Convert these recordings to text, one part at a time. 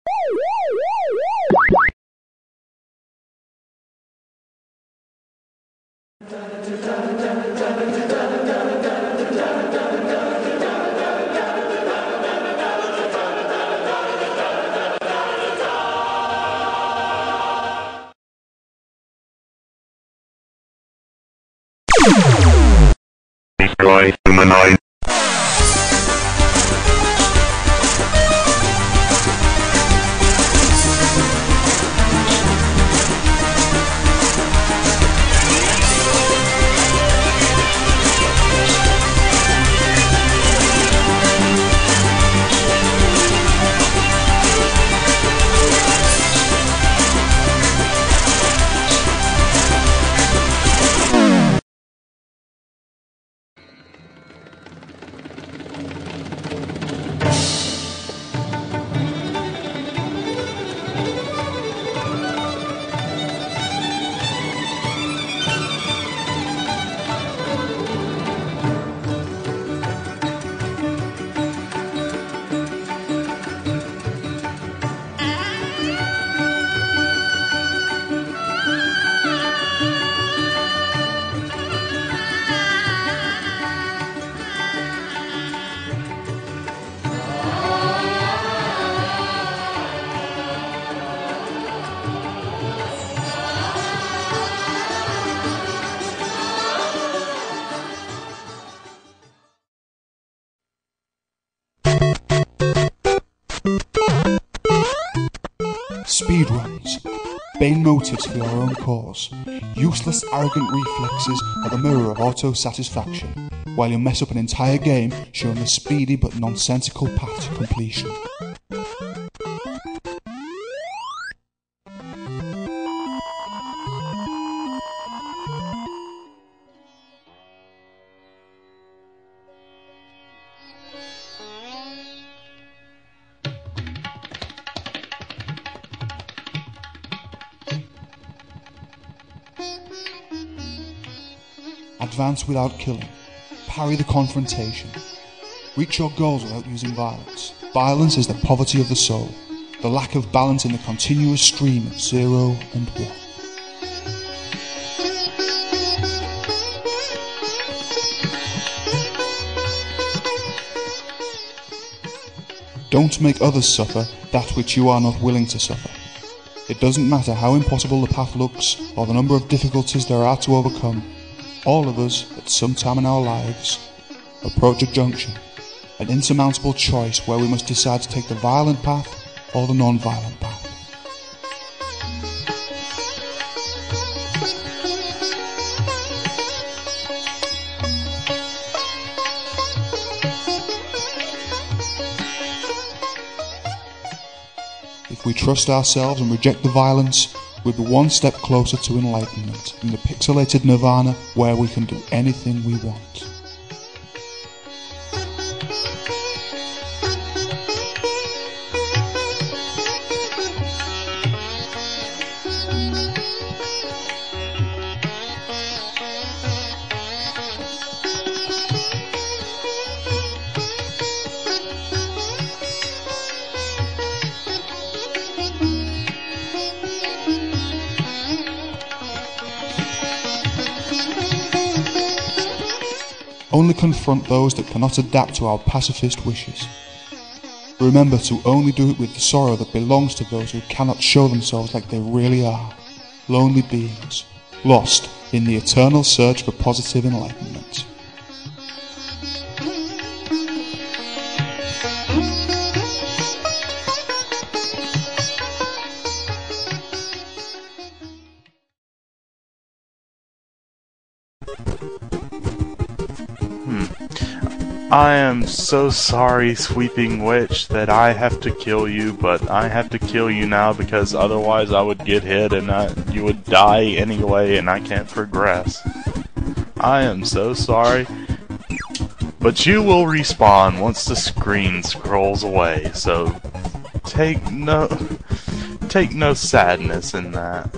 Destroy humanoid. Speedruns. Bane motives for your own cause. Useless, arrogant reflexes are the mirror of auto-satisfaction, while you mess up an entire game showing the speedy but nonsensical path to completion. Advance without killing. Parry the confrontation. Reach your goals without using violence. Violence is the poverty of the soul, the lack of balance in the continuous stream of 0 and 1. Don't make others suffer that which you are not willing to suffer. It doesn't matter how impossible the path looks or the number of difficulties there are to overcome. All of us, at some time in our lives, approach a junction, an insurmountable choice where we must decide to take the violent path or the non-violent path. If we trust ourselves and reject the violence, we'll be one step closer to enlightenment, in the pixelated nirvana where we can do anything we want. Only confront those that cannot adapt to our pacifist wishes. Remember to only do it with the sorrow that belongs to those who cannot show themselves like they really are, lonely beings, lost in the eternal search for positive enlightenment. I am so sorry, Sweeping Witch, that I have to kill you, but I have to kill you now because otherwise I would get hit and you would die anyway and I can't progress. I am so sorry. But you will respawn once the screen scrolls away, so take no sadness in that.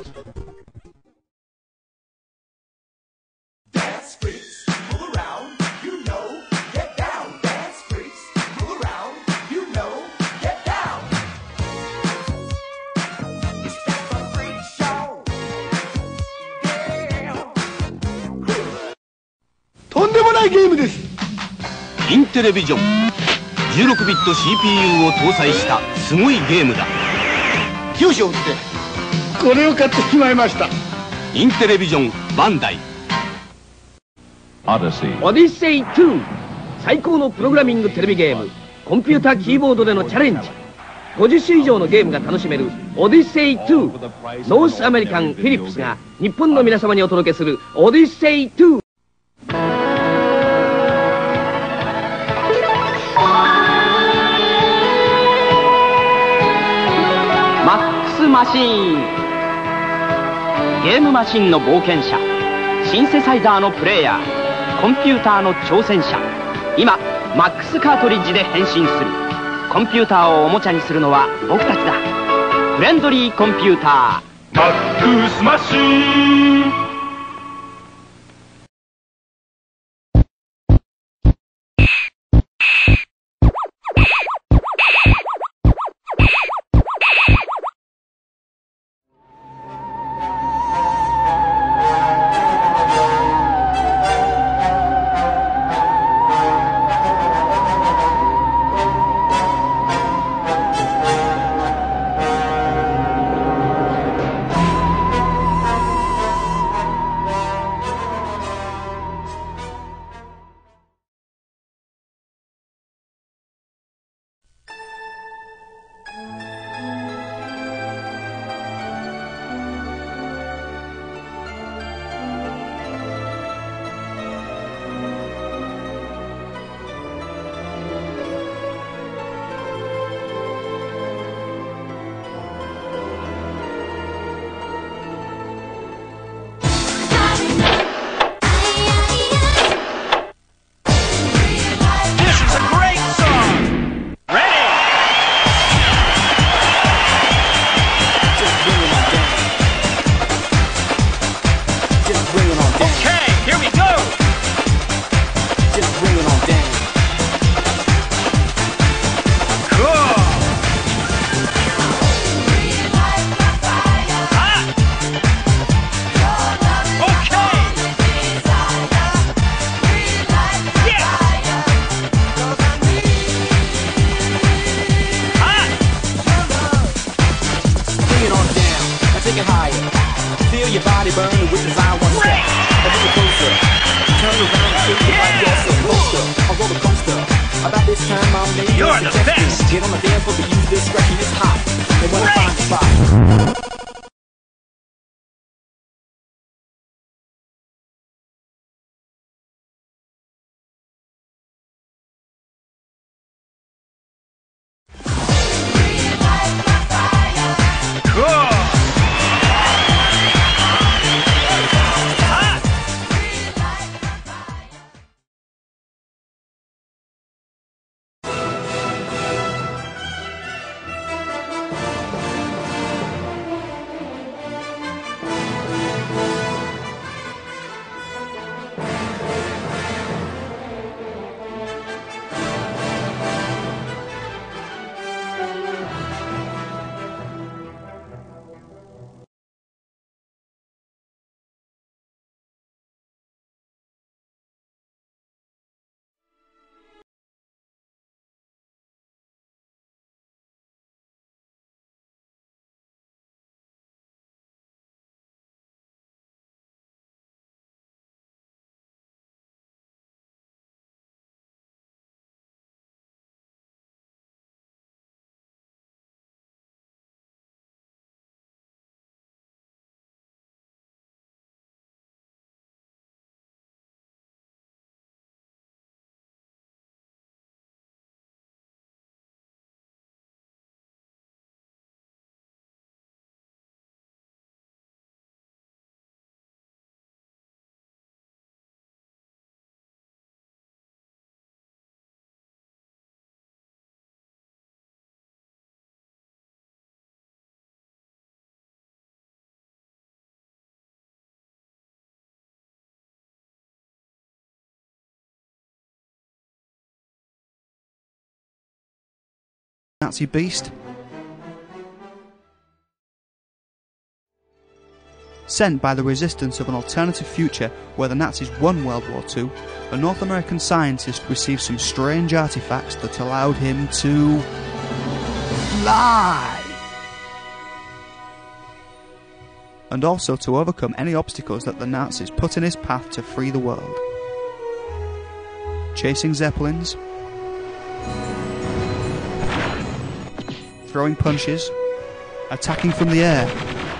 テレビジョン。16ビット CPU を搭載したすごいゲームだ。 九州を打ってこれを買ってしまいました。 インテレビジョンバンダイ。 オデッセイ2、最高のプログラミングテレビゲーム。コンピューターキーボードでのチャレンジ。50種以上のゲームが楽しめるオデッセイ2。ノースアメリカン・フィリップスが日本の皆様にお届けするオデッセイ2。マックスマシーン。ゲームマシンの冒険者、シンセサイザーのプレイヤー、コンピューターの挑戦者。今マックスカートリッジで変身する。コンピューターをおもちゃにするのは僕たちだ。フレンドリーコンピューター、 マックスマシーン。 You're the best! Get on the dance floor, but use discretion, it's hot. And when I find the spot. Nazi beast. Sent by the resistance of an alternative future where the Nazis won World War II, a North American scientist received some strange artifacts that allowed him to fly! And also to overcome any obstacles that the Nazis put in his path to free the world. Chasing Zeppelins, throwing punches, attacking from the air,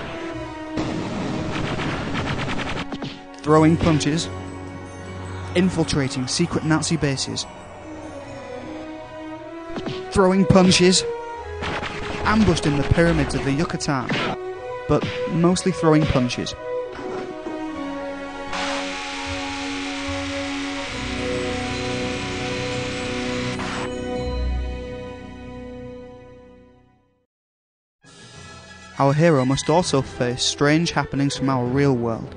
throwing punches, infiltrating secret Nazi bases, throwing punches, ambushed in the pyramids of the Yucatan, but mostly throwing punches. Our hero must also face strange happenings from our real world.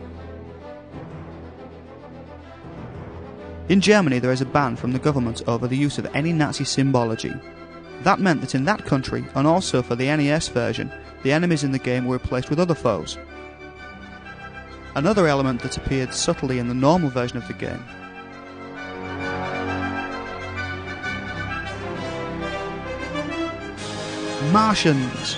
In Germany there is a ban from the government over the use of any Nazi symbology. That meant that in that country, and also for the NES version, the enemies in the game were replaced with other foes. Another element that appeared subtly in the normal version of the game. Martians!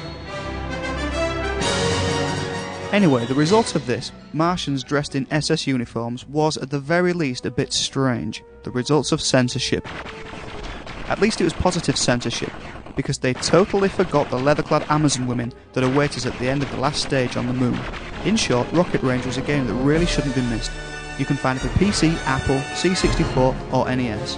Anyway, the result of this, Martians dressed in SS uniforms, was at the very least a bit strange. The results of censorship. At least it was positive censorship, because they totally forgot the leather-clad Amazon women that await us at the end of the last stage on the moon. In short, Rocket Rage was a game that really shouldn't be missed. You can find it for PC, Apple, C64 or NES.